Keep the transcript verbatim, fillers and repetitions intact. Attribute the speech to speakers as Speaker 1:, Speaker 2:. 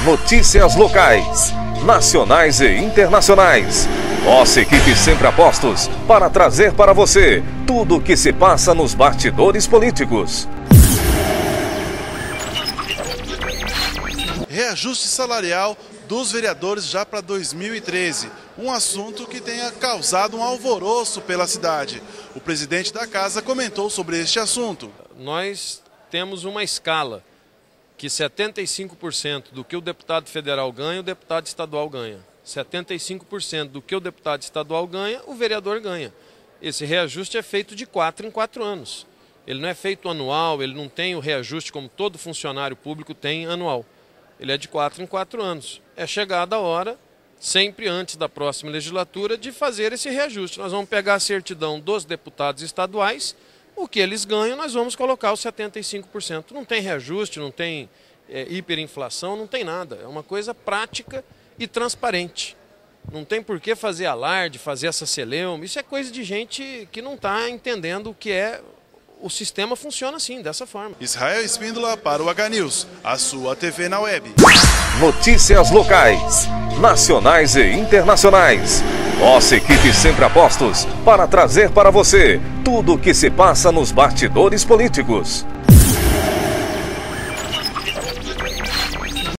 Speaker 1: Notícias locais, nacionais e internacionais. Nossa equipe sempre a postos para trazer para você tudo o que se passa nos bastidores políticos.
Speaker 2: Reajuste salarial dos vereadores já para dois mil e treze, um assunto que tenha causado um alvoroço pela cidade. O presidente da casa comentou sobre este assunto.
Speaker 3: Nós temos uma escala que setenta e cinco por cento do que o deputado federal ganha, o deputado estadual ganha. setenta e cinco por cento do que o deputado estadual ganha, o vereador ganha. Esse reajuste é feito de quatro em quatro anos. Ele não é feito anual, ele não tem o reajuste como todo funcionário público tem anual. Ele é de quatro em quatro anos. É chegada a hora, sempre antes da próxima legislatura, de fazer esse reajuste. Nós vamos pegar a certidão dos deputados estaduais, o que eles ganham, nós vamos colocar os setenta e cinco por cento. Não tem reajuste, não tem é, hiperinflação, não tem nada. É uma coisa prática e transparente. Não tem por que fazer alarde, fazer essa celeuma. Isso é coisa de gente que não está entendendo o que é. O sistema funciona assim, dessa forma.
Speaker 2: Israel Espíndola para o H News, a sua T V na web.
Speaker 1: Notícias locais, nacionais e internacionais. Nossa equipe sempre a postos para trazer para você tudo o que se passa nos bastidores políticos.